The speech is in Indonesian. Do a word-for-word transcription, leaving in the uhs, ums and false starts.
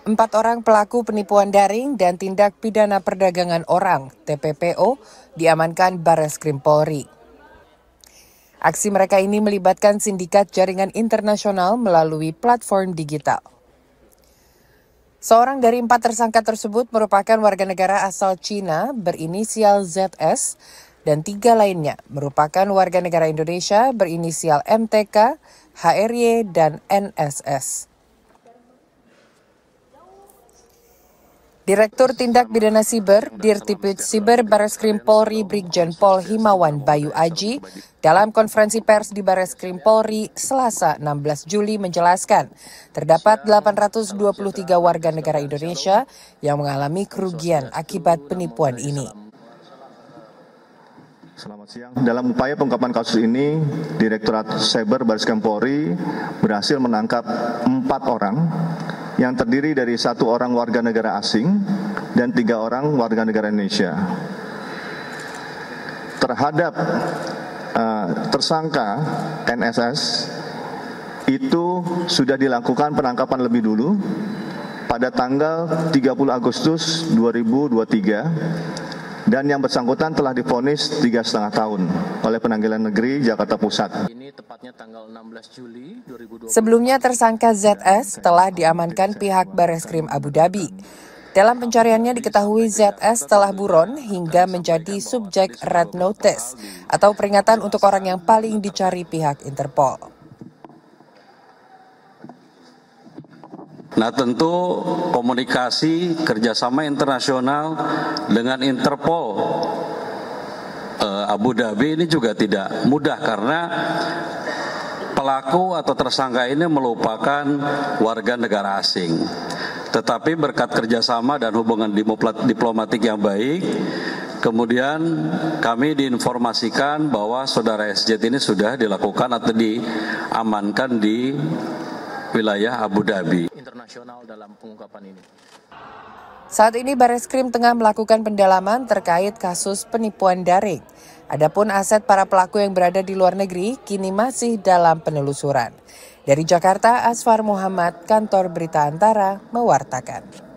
Empat orang pelaku penipuan daring dan tindak pidana perdagangan orang (T P P O) diamankan Bareskrim Polri. Aksi mereka ini melibatkan sindikat jaringan internasional melalui platform digital. Seorang dari empat tersangka tersebut merupakan warga negara asal Cina berinisial Z S dan tiga lainnya merupakan warga negara Indonesia berinisial M T K, H R Y, dan N S S. Direktur Tindak Pidana Siber, Dirtipid Siber Bareskrim Polri Brigjen Pol Himawan Bayu Aji, dalam konferensi pers di Bareskrim Polri Selasa enam belas Juli menjelaskan, terdapat delapan ratus dua puluh tiga warga negara Indonesia yang mengalami kerugian akibat penipuan ini. Selamat siang. Dalam upaya pengungkapan kasus ini, Direktorat Siber Bareskrim Polri berhasil menangkap empat orang yang terdiri dari satu orang warga negara asing dan tiga orang warga negara Indonesia. Terhadap uh, tersangka N S S itu sudah dilakukan penangkapan lebih dulu pada tanggal tiga puluh Agustus dua ribu dua puluh tiga dan yang bersangkutan telah divonis tiga setengah tahun oleh Pengadilan Negeri Jakarta Pusat. Ini tepatnya tanggal enam belas Juli dua ribu dua puluh. Sebelumnya tersangka Z S telah diamankan pihak Bareskrim Abu Dhabi. Dalam pencariannya diketahui Z S telah buron hingga menjadi subjek Red Notice atau peringatan untuk orang yang paling dicari pihak Interpol. Nah, tentu komunikasi kerjasama internasional dengan Interpol eh, Abu Dhabi ini juga tidak mudah karena pelaku atau tersangka ini merupakan warga negara asing. Tetapi berkat kerjasama dan hubungan diplomatik yang baik, kemudian kami diinformasikan bahwa saudara S J ini sudah dilakukan atau diamankan di wilayah Abu Dhabi. Internasional dalam pengungkapan ini. Saat ini Bareskrim tengah melakukan pendalaman terkait kasus penipuan daring. Adapun aset para pelaku yang berada di luar negeri kini masih dalam penelusuran. Dari Jakarta, Asfar Muhammad, Kantor Berita Antara, mewartakan.